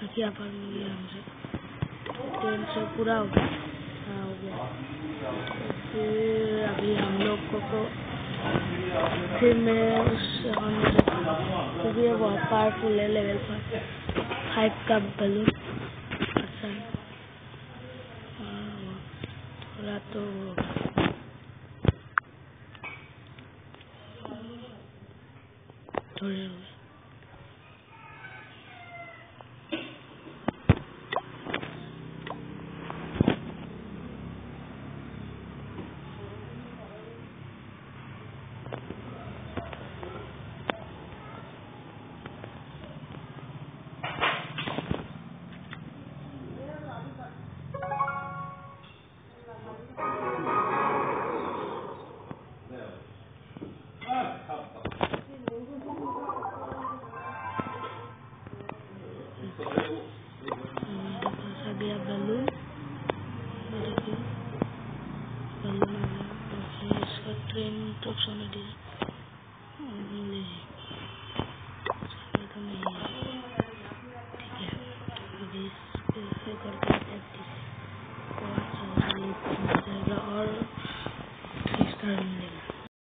तकिया पर मिल गया हमसे, तेल से पूरा हो गया। हाँ हो गया। फिर अभी हम लोग को फिर मैं उस क्योंकि ये बहुत पावरफुल है, लेवल 5 का बलून। अच्छा है। थोड़ा तो थोड़े हो गए। फंसा गया बलून, देखिए बलून आ गया। तो फिर इसका ट्रेन तो सोने दिया तो नहीं है। ठीक है, अभी इससे करके प्रैक्टिस और जाएगा और 6 स्टार मिलेगा।